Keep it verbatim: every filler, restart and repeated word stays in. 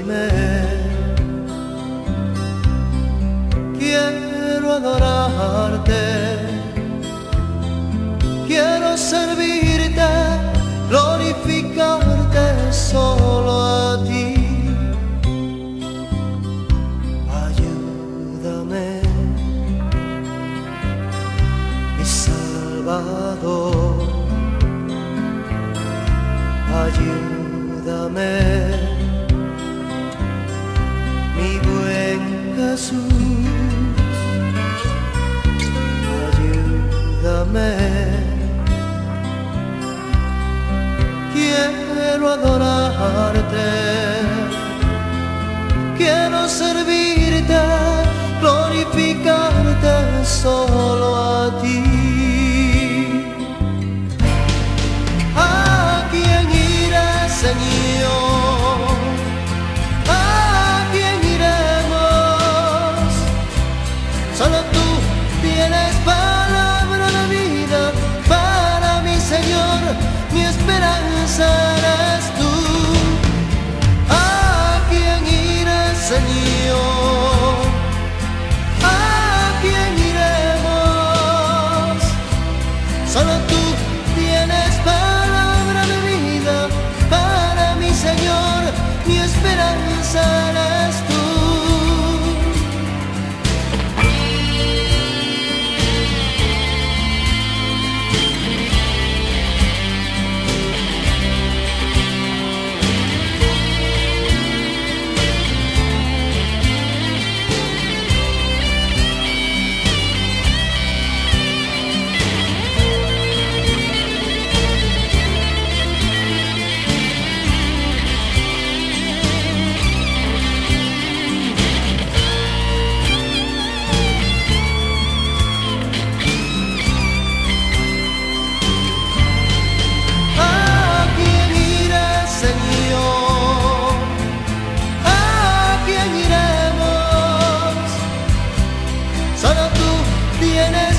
ayúdame. Quiero adorarte, quiero servirte, glorificarte solo a ti. Ayúdame, mi Salvador. Ayúdame, mi buen Jesús. Ayúdame, quiero adorarte, quiero servirte, glorificarte solo a ti. Señor, ¿a quién iremos? Solo tú tienes palabra de vida para mi Señor, mi esperanza eres tú. ¿A quién iré, Señor? ¿A quién iremos? Solo tú tienes palabra de vida para mi Señor, mi esperanza eres tú. Solo tú tienes